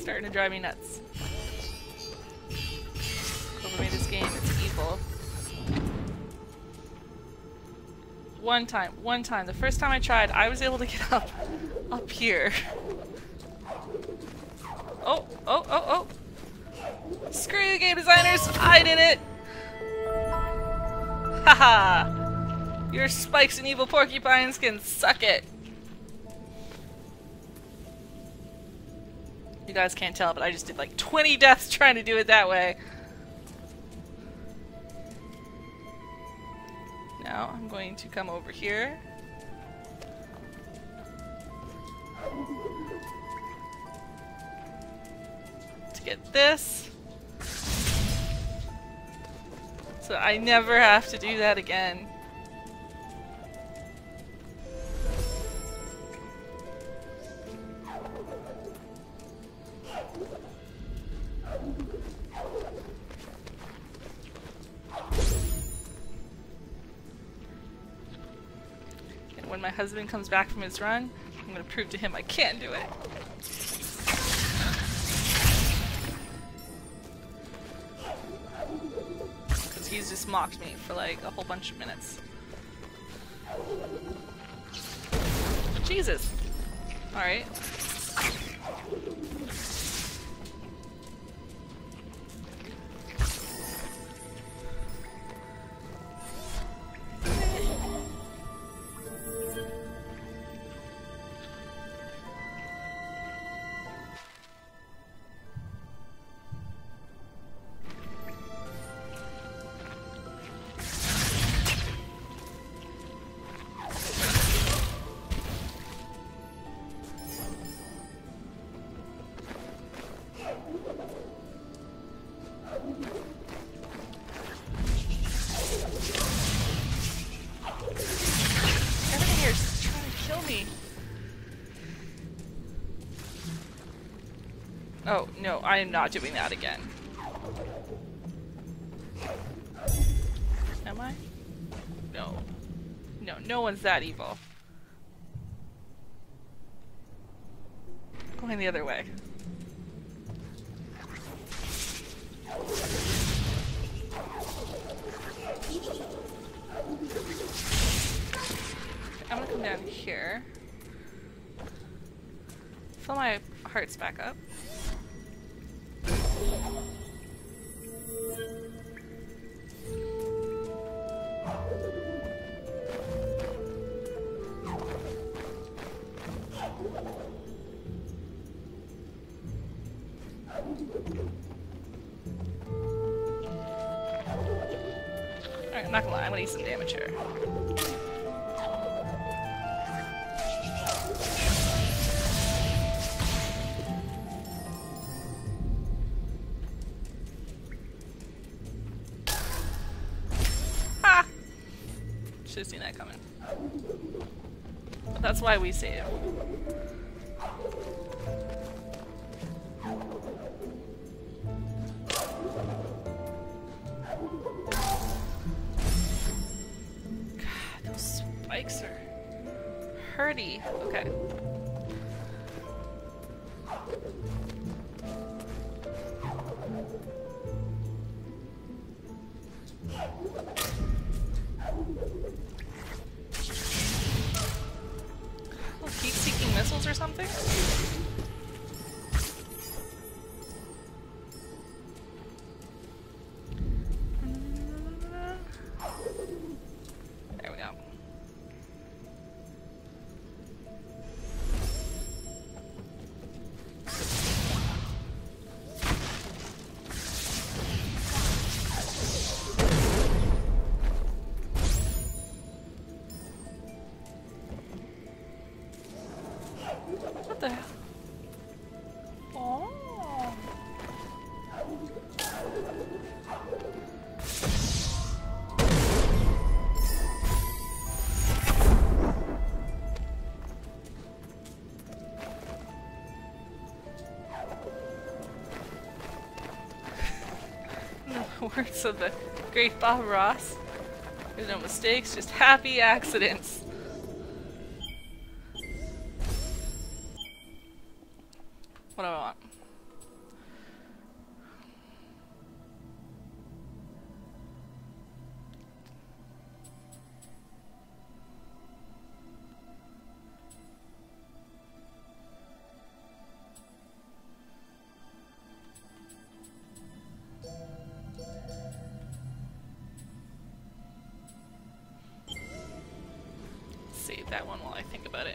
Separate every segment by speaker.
Speaker 1: starting to drive me nuts. Whoever made this game, it's evil. One time. The first time I tried, I was able to get up here. Oh. Screw you, game designers! I did it! Haha! Your spikes and evil porcupines can suck it! You guys can't tell, but I just did like 20 deaths trying to do it that way. Now I'm going to come over here. To get this. So I never have to do that again. When my husband comes back from his run, I'm gonna prove to him I can do it. Because he's just mocked me for like a whole bunch of minutes. Jesus! Alright. Oh, no, I am not doing that again. Am I? No. No, no one's that evil. Going the other way. I'm gonna come down here. Fill my hearts back up. Alright, I'm not gonna lie, I'm gonna eat some damage here. Ha! Should've seen that coming. But that's why we save. Spikes are hurty. Okay. Oh, heat-seeking missiles or something? There we go. What the hell? Oh. The words of the great Bob Ross. There's no mistakes, just happy accidents. What do I want? take that one while I think about it.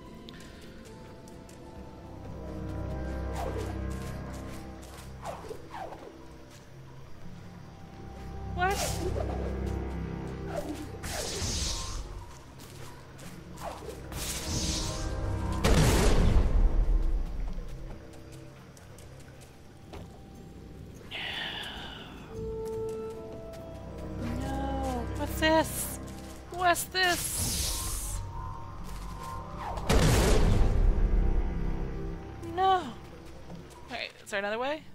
Speaker 1: What? No. What's this? What's this? No. Wait, is there another way?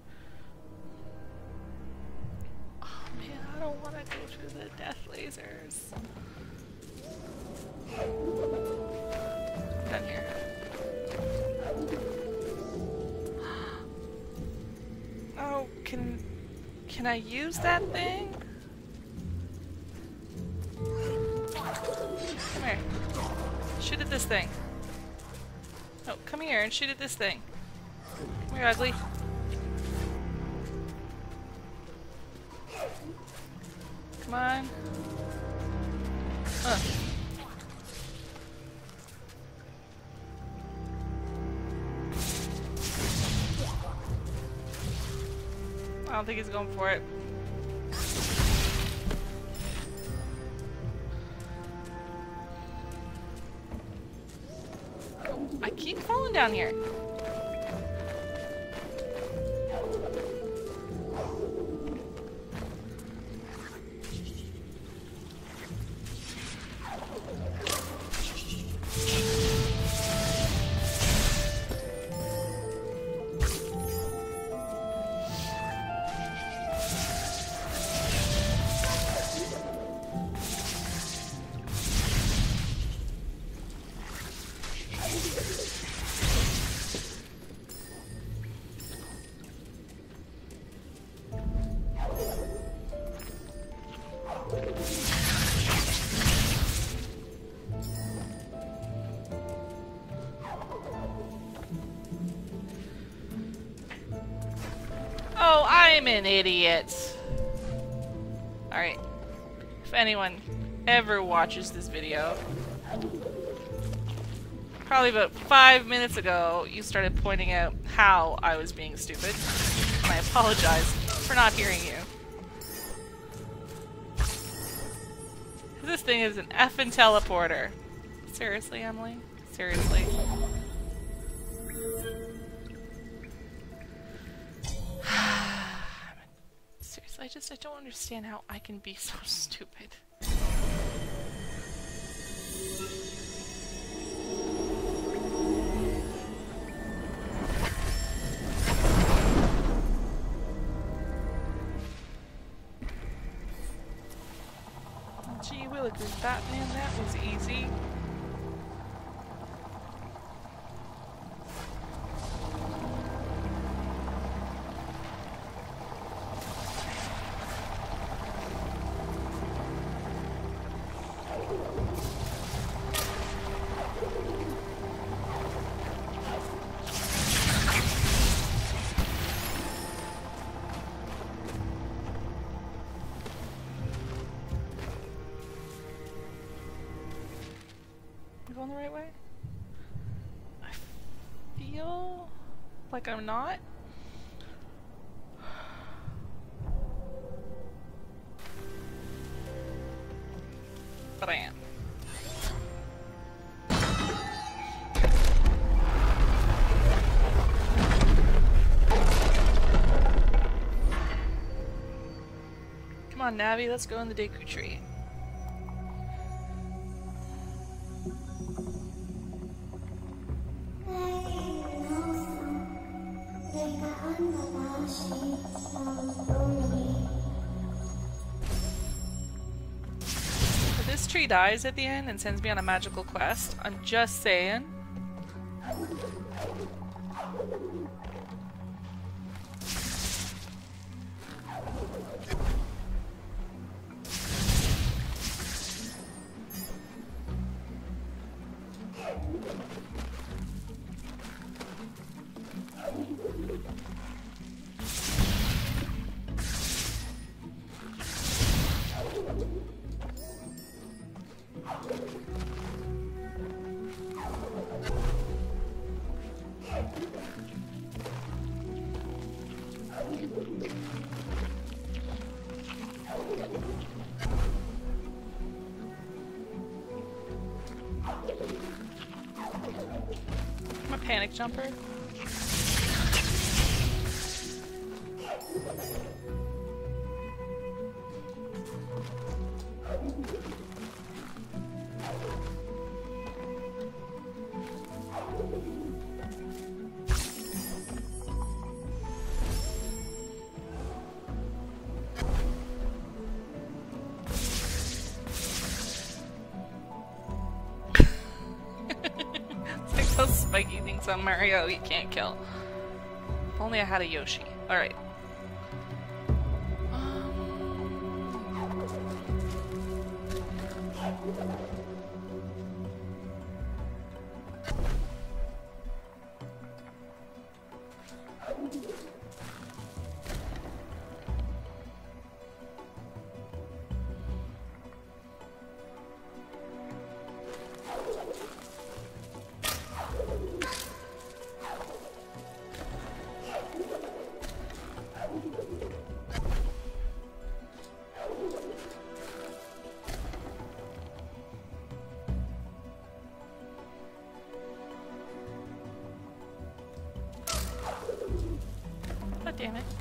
Speaker 1: I don't want to go through the death lasers. Down here. Oh, can I use that thing? Come here. Shoot at this thing. Oh, come here and shoot at this thing. Come here, ugly. Come on. I don't think he's going for it. I keep falling down here. Oh, I'm an idiot. Alright. If anyone ever watches this video, probably about 5 minutes ago, you started pointing out how I was being stupid. And I apologize for not hearing you. This thing is an effing teleporter. Seriously, Emily? Seriously? Seriously, I don't understand how I can be so stupid. Gee willikers, Batman, that was easy. Going the right way? I feel like I'm not. But I am. Come on, Navi, let's go in the Deku Tree. If this tree dies at the end and sends me on a magical quest, I'm just saying. I'm a panic jumper. It's like those spiky things on Mario you can't kill. If only I had a Yoshi. Alright. God damn it.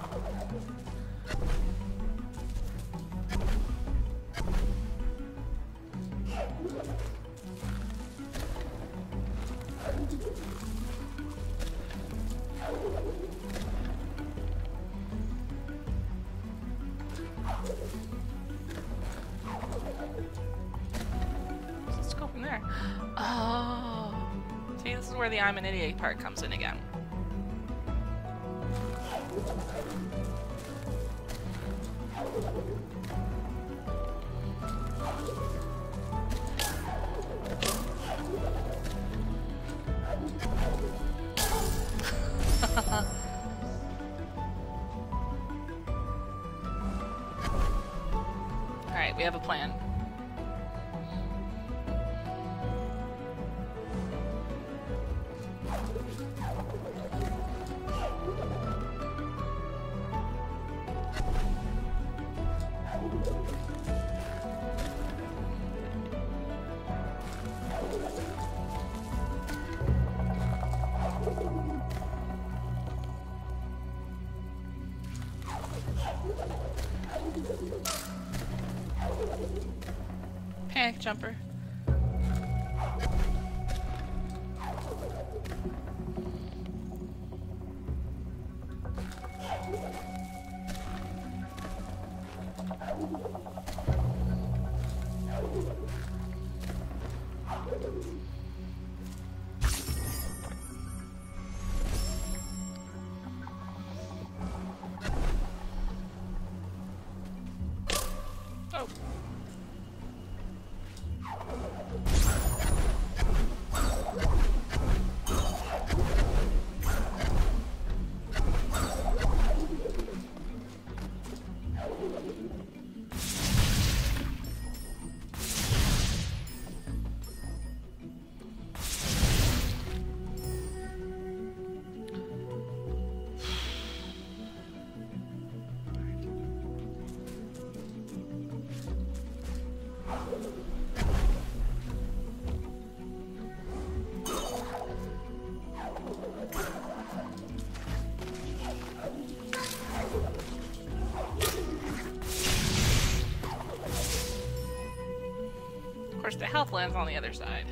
Speaker 1: Let's go from there. Oh. See, this is where the I'm an idiot part comes in again. Alright, we have a plan. Panic jumper. Oh. Of course, the health lands on the other side.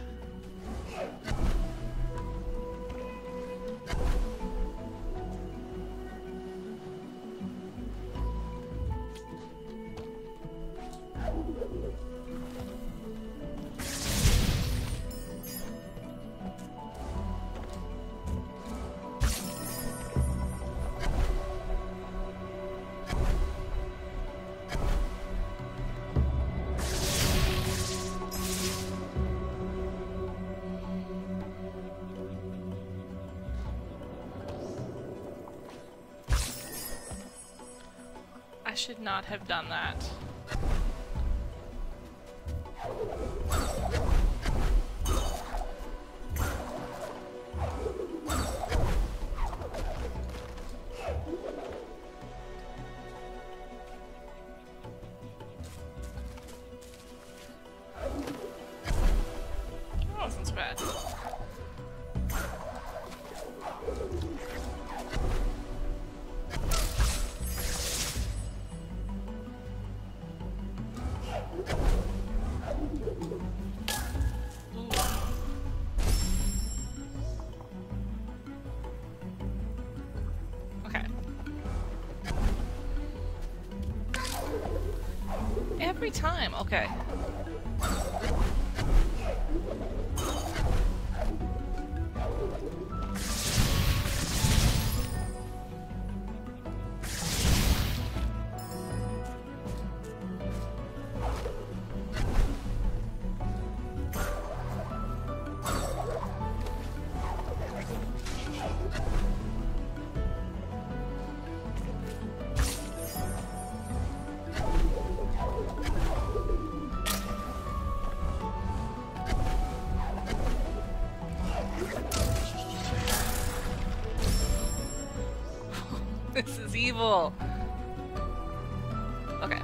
Speaker 1: I should not have done that. every time. Okay. This is evil. Okay.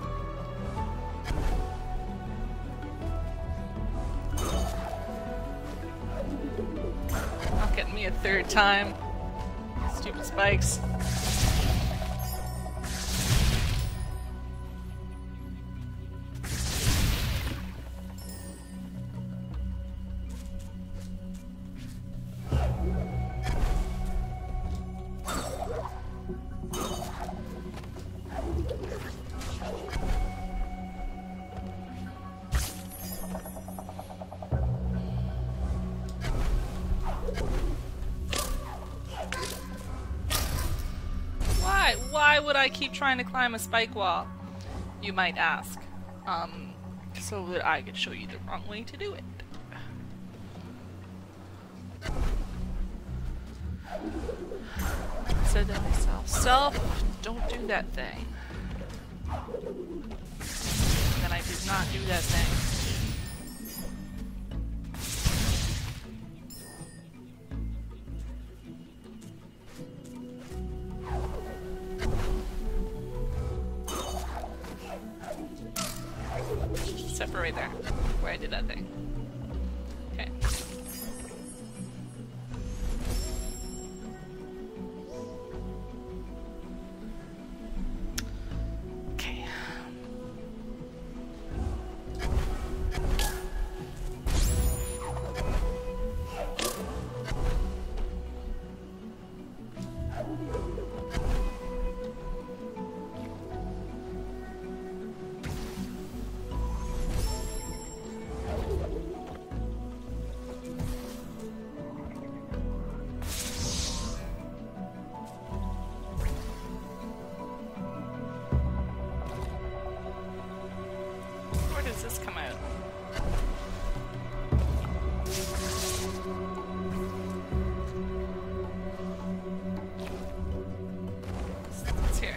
Speaker 1: Not getting me a third time. Stupid spikes. Why would I keep trying to climb a spike wall? You might ask. So that I could show you the wrong way to do it. Said to myself, self, don't do that thing. And then I did not do that thing. Right there, where I did that thing. Okay. Okay. This come out? It's here.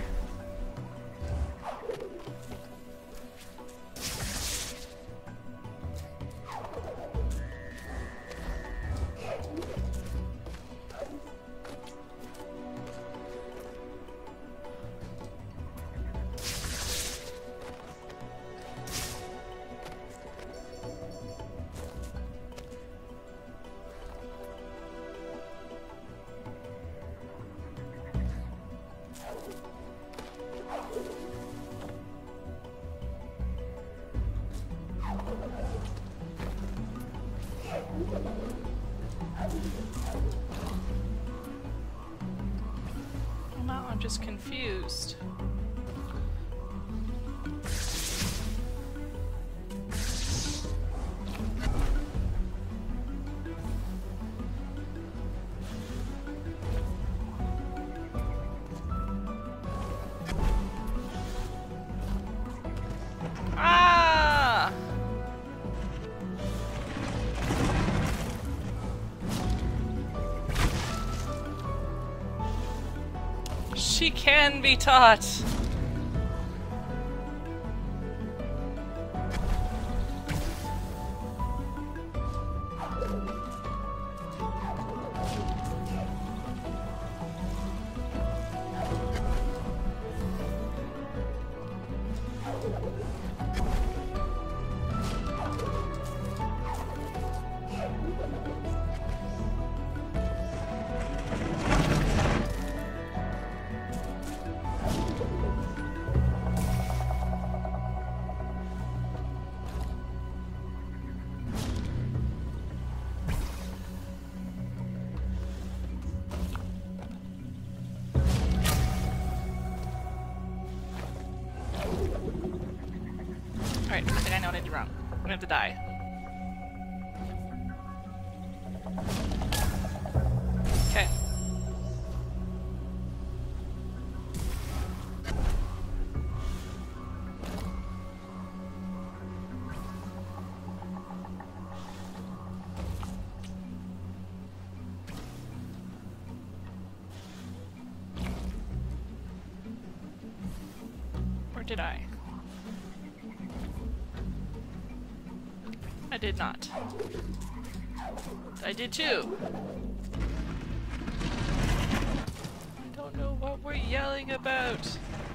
Speaker 1: Well, now I'm just confused. She can be taught. Alright, I think I know what I did wrong. I'm gonna have to die. Okay. Or did I? I did not. I did too. I don't know what we're yelling about.